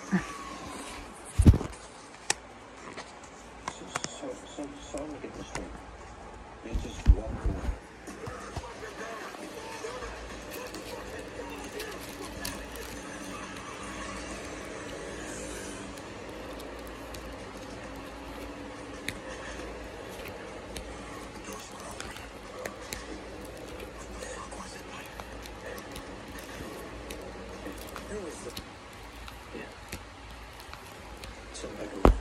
So let me get this straight. They just walked away. Yeah. So I can